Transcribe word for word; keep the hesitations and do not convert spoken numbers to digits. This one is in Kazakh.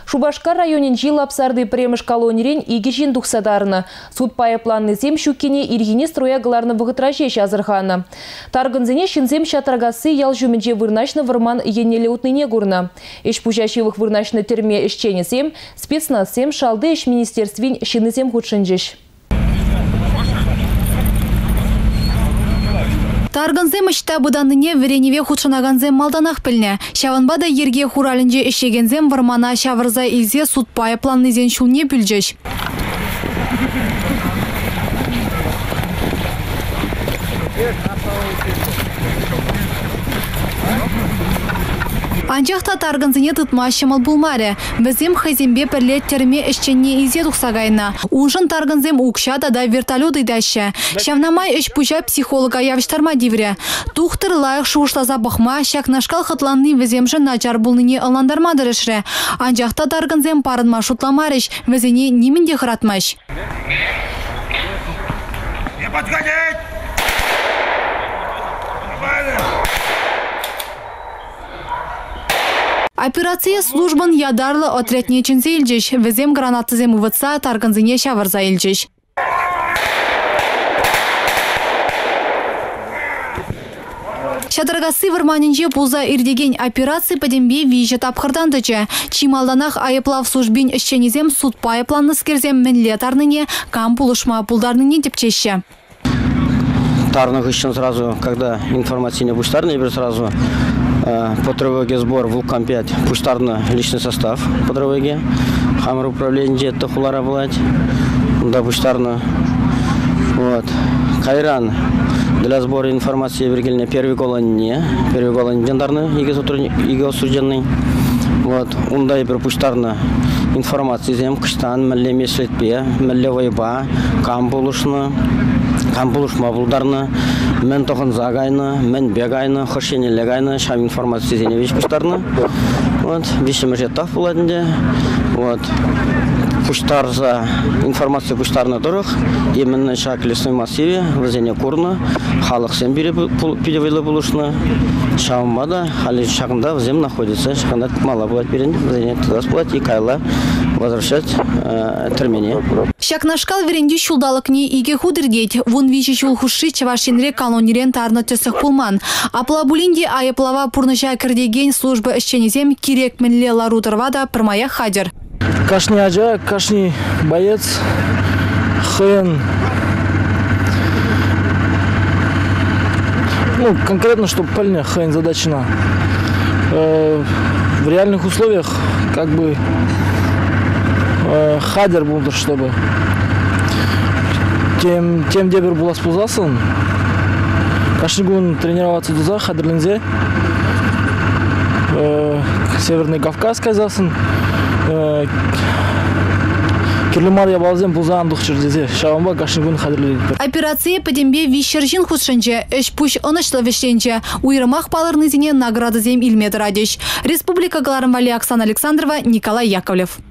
Шубашкар районен жил апсарды премыш колонирен игежин духсадарына. Суд пайпланны зем щуккене иргине строягаларны вғытрашеш азырханы. Таргынзене шинзем шатаргасы ял жүмінже вырнашны вырман енелі утныне гурна. Эш пужашивых вырнашны терме эшченесем, спецназсем шалды эш министерствин шинызем худшынжеш. Таргынзем ішта бұданныне вереневе худшынаганзем малданақ піліне. Шаванбада ерге хуралінже ішегензем вармана шавырза илзе суд пайпланнызен шулне бүлжеш. Анжақта таргынзыне тұтма шымыл бұлмары. Бізем хазембе пірлет терме ішченне изе тұқсағайна. Уншын таргынзем ұқшада да вертолет идашы. Шавнамай үш пұжа психолога явыштарма дивре. Тухтыр лайық шуышлаза бұқма, шакнашкал қытланны віземші начар бұлныне ыландармадырышры. Анжақта таргынзем парынма шутламарыш, візене немінде қыратмаш. Операция службан ядарлы отрядне чынзе илжеш, візем гранатызем ұвытса таргынзыне шавырза илжеш. Шатыргасы варманинже пулза ирдеген операция падембе вижет апхырдандычы. Чималданах айыплав службин ішченезем суд пайпланны скерзем мінле тарныне, кам пулышма пулдарныне депчеші. Тарных еще сразу, когда информация не пуштарный, сразу э, по тревоге сбор Вулкан пять, пуштарный личный состав по тревоге, хамер управление Тахулара Влад, да пуштарно. Вот. Кайран для сбора информации вергельне первый колонне, первый колонне дендарный, иго осужденный. Вот. Унда и пропуштарно информация зем кыштан, мәлле меслетпе, мәлле вайба, камбулушны. Камбулушма булдарны, мен тоқын загайны, мен бегайны, хошене легайны, шам информация зене вещь пуштарны. Вот, вещи мы жеттав буладынде. Вот, пуштар за информация пуштарны дұрық. Именно шак лесной массиве, вазене курны, халық сен перевелі булушны. Шаммада, хали шағында вазем находится, шағында мала булат берен, вазене тудас булат и кайла возвращать э, термене. Шакнашкал веренде шулдалық не иге худыргеть. Вон вичи шулхуши чавашинре колонирен тарны төсіх пулман. Аплабулинде айыплава пурныша кірдеген службы ішченезем керек мінле ларутырвада пырмая хадер. Кашни аджа, кашни боец, хэн. Ну, конкретно, чтобы пальня хэн задачена. Э, в реальных условиях, как бы, хадер был, чтобы тем тем дебер был спузасан. Кашнигун тренироваться дуза хадерлинзе. Северный Кавказ казасан. Кирлимар я балзем пузан духчердезе. Шавамба кашнигун хадерлин. Операция падембе вишержин худшынче, эш пуш онышлы вишленче. Уйрымах палырнызине награды зем илметр адеш. Республика Галарымвали Оксана Александрова, Николай Яковлев.